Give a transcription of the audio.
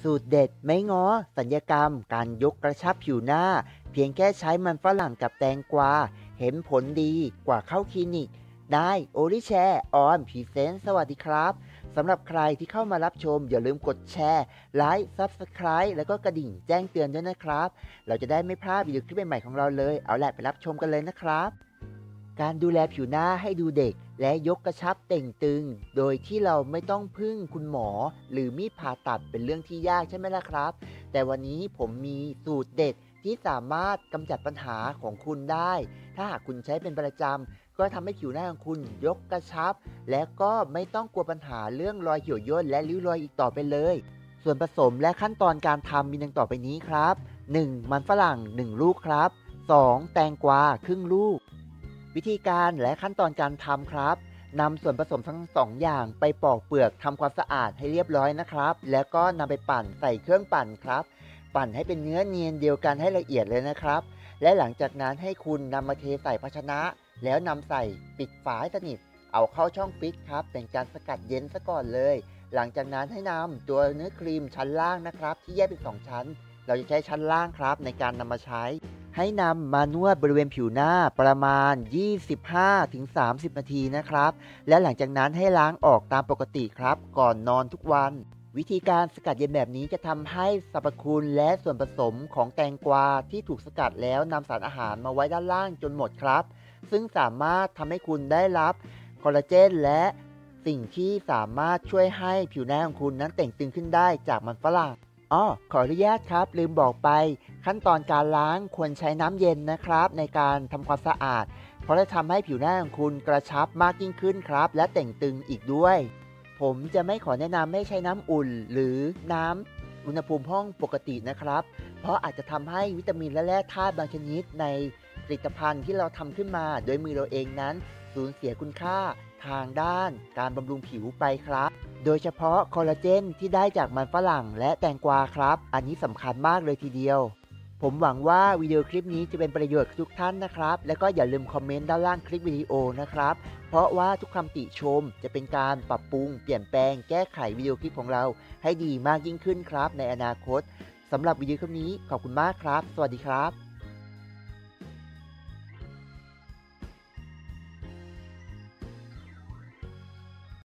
สูตรเด็ดไม่ง้อศัลยกรรมการยกกระชับผิวหน้าเพียงแค่ใช้มันฝรั่งกับแตงกวาเห็นผลดีกว่าเข้าคลินิกได้โอริแชร์ออนพรีเซนต์สวัสดีครับสำหรับใครที่เข้ามารับชมอย่าลืมกดแชร์ไลค์ซับสไคร b e แล้วก็กระดิ่งแจ้งเตือนด้วยนะครับเราจะได้ไม่พลาดวิดีโอคลิปใหม่ๆของเราเลยเอาแหละไปรับชมกันเลยนะครับการดูแลผิวหน้าให้ดูเด็กและยกกระชับเต่งตึงโดยที่เราไม่ต้องพึ่งคุณหมอหรือมีดผ่าตัดเป็นเรื่องที่ยากใช่ไหมล่ะครับแต่วันนี้ผมมีสูตรเด็ดที่สามารถกำจัดปัญหาของคุณได้ถ้าหากคุณใช้เป็นประจำก็ทำให้ผิวหน้าของคุณยกกระชับและก็ไม่ต้องกลัวปัญหาเรื่องรอยเหี่ยวย่นและริ้วรอยอีกต่อไปเลยส่วนผสมและขั้นตอนการทำมีดังต่อไปนี้ครับ 1. มันฝรั่ง1ลูกครับ 2. แตงกวาครึ่งลูกวิธีการและขั้นตอนการทำครับนำส่วนผสมทั้ง2อย่างไปปอกเปลือกทำความสะอาดให้เรียบร้อยนะครับแล้วก็นำไปปั่นใส่เครื่องปั่นครับปั่นให้เป็นเนื้อเนียนเดียวกันให้ละเอียดเลยนะครับและหลังจากนั้นให้คุณนำมาเทใส่ภาชนะแล้วนำใส่ปิดฝาให้สนิทเอาเข้าช่องฟิตครับเป็นการสกัดเย็นซะก่อนเลยหลังจากนั้นให้นำตัวเนื้อครีมชั้นล่างนะครับที่แยกเป็น2ชั้นเราจะใช้ชั้นล่างครับในการนำมาใช้ให้นำมานวดบริเวณผิวหน้าประมาณ 25-30 นาทีนะครับและหลังจากนั้นให้ล้างออกตามปกติครับก่อนนอนทุกวันวิธีการสกัดเย็นแบบนี้จะทำให้สรรพคุณและส่วนผสมของแตงกวาที่ถูกสกัดแล้วนำสารอาหารมาไว้ด้านล่างจนหมดครับซึ่งสามารถทำให้คุณได้รับคอลลาเจนและสิ่งที่สามารถช่วยให้ผิวหน้าของคุณนั้นเต่งตึงขึ้นได้จากมันฝรั่งขออนุญาตครับลืมบอกไปขั้นตอนการล้างควรใช้น้ำเย็นนะครับในการทำความสะอาดเพราะจะทำให้ผิวหน้าของคุณกระชับมากยิ่งขึ้นครับและเต่งตึงอีกด้วยผมจะไม่ขอแนะนำให้ใช้น้ำอุ่นหรือน้ำอุณหภูมิห้องปกตินะครับเพราะอาจจะทำให้วิตามินและแร่ธาตุบางชนิดในผลิตภัณฑ์ที่เราทำขึ้นมาโดยมือเราเองนั้นสูญเสียคุณค่าทางด้านการบำรุงผิวไปครับโดยเฉพาะคอลลาเจนที่ได้จากมันฝรั่งและแตงกวาครับอันนี้สำคัญมากเลยทีเดียวผมหวังว่าวิดีโอคลิปนี้จะเป็นประโยชน์กับทุกท่านนะครับแล้วก็อย่าลืมคอมเมนต์ด้านล่างคลิปวิดีโอนะครับเพราะว่าทุกคำติชมจะเป็นการปรับปรุงเปลี่ยนแปลงแก้ไขวิดีโอคลิปของเราให้ดีมากยิ่งขึ้นครับในอนาคตสำหรับวิดีโอคลิปนี้ขอบคุณมากครับสวัสดีครับ